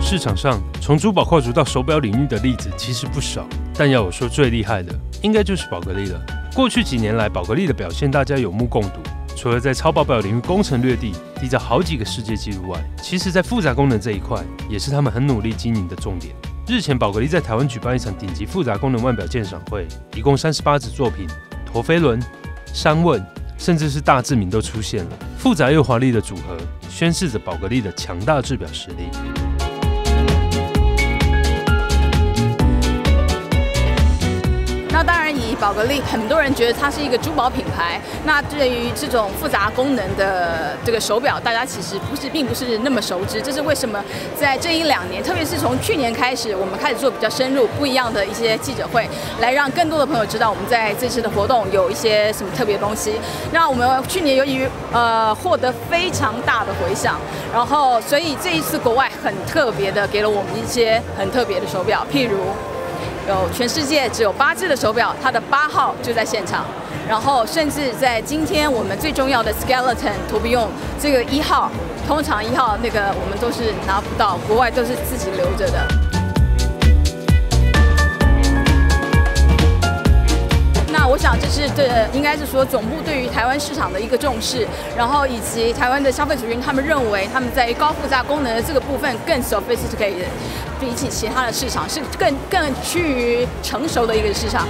市场上从珠宝跨足到手表领域的例子其实不少，但要我说最厉害的，应该就是宝格丽了。过去几年来，宝格丽的表现大家有目共睹。除了在超薄表领域攻城略地，缔造好几个世界纪录外，其实在复杂功能这一块，也是他们很努力经营的重点。日前，宝格丽在台湾举办一场顶级复杂功能腕表鉴赏会，一共38支作品，陀飞轮、山问，甚至是大志明都出现了，复杂又华丽的组合，宣示着宝格丽的强大制表实力。 那当然，以宝格丽，很多人觉得它是一个珠宝品牌。那对于这种复杂功能的这个手表，大家其实并不是那么熟知。这是为什么在这1、2年，特别是从去年开始，我们开始做比较深入、不一样的一些记者会，来让更多的朋友知道我们在这次的活动有一些什么特别的东西。那我们去年由于获得非常大的回响，然后所以这一次国外很特别的给了我们一些很特别的手表，譬如。有全世界只有8只的手表，它的8号就在现场，然后甚至在今天我们最重要的 Skeleton 图比用这个1号，通常1号那个我们都是拿不到，国外都是自己留着的。那我想这是应该是说总部对于台湾市场的一个重视，然后以及台湾的消费族群，他们认为他们在高复杂功能的这个部分更 sophisticated， 比起其他的市场是更趋于成熟的一个市场。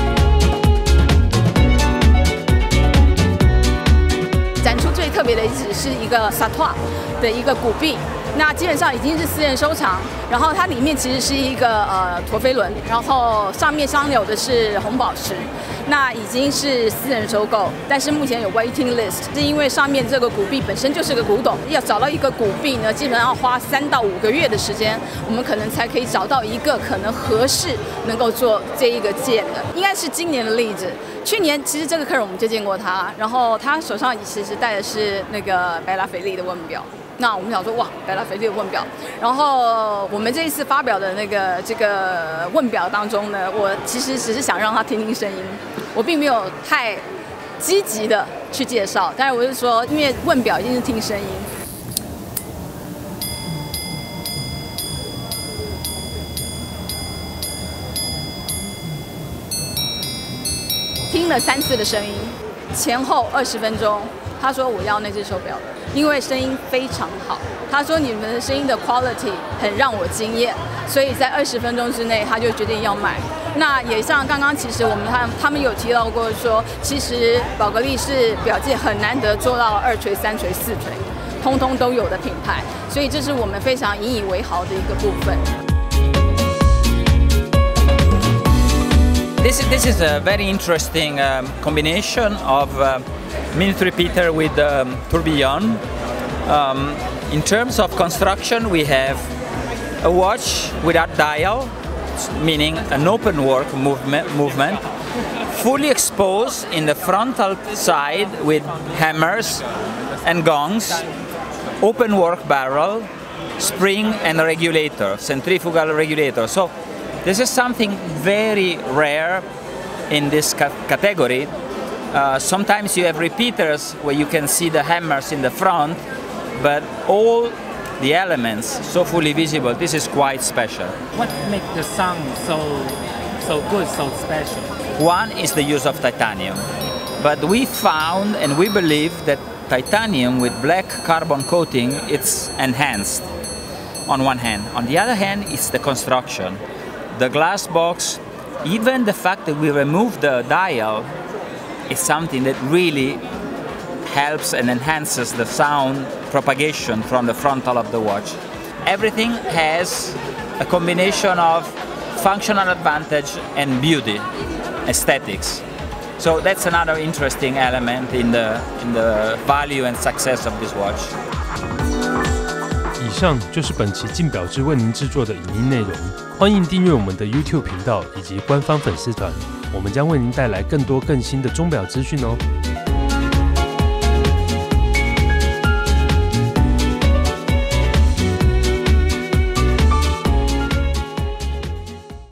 展出最特别的是一个 Satoire 的一个骨臂。那基本上已经是私人收藏，然后它里面其实是一个陀飞轮，然后上面镶有的是红宝石，那已经是私人收购，但是目前有 waiting list， 是因为上面这个骨臂本身就是个古董，要找到一个骨臂呢，基本上要花3到5个月的时间，我们可能才可以找到一个可能合适能够做这一个件的，应该是今年的例子。去年其实这个客人我们就见过他，然后他手上其实戴的是那个百达翡丽的腕表。那我们想说，哇，百达翡丽的腕表。然后我们这一次发表的这个腕表当中呢，我其实只是想让他听听声音，我并没有太积极的去介绍。但是我是说，因为腕表一定是听声音。听了3次的声音，前后20分钟。他说我要那只手表了，因为声音非常好。他说你们的声音的 quality 很让我惊艳，所以在20分钟之内他就决定要买。那也像刚刚其实他们有提到过说，其实宝格丽是表界很难得做到2锤、3锤、4锤，通通都有的品牌，所以这是我们非常引以为豪的一个部分。 This is a very interesting combination of minute repeater with tourbillon. In terms of construction, we have a watch without dial, meaning an open work movement, fully exposed in the frontal side with hammers and gongs, open work barrel, spring and regulator, centrifugal regulator. So this is something very rare in this category. Sometimes you have repeaters where you can see the hammers in the front, but all the elements so fully visible. This is quite special. What makes the sound so good, so special? One is the use of titanium, but we found and we believe that titanium with black carbon coating, it's enhanced on one hand. On the other hand, it's the construction. The glass box, even the fact that we remove the dial, is something that really helps and enhances the sound propagation from the frontal of the watch. Everything has a combination of functional advantage and beauty, aesthetics. So that's another interesting element in the value and success of this watch. 以上就是本期竞表之为您制作的影音内容，欢迎订阅我们的 YouTube 频道以及官方粉丝团，我们将为您带来更多更新的钟表资讯哦。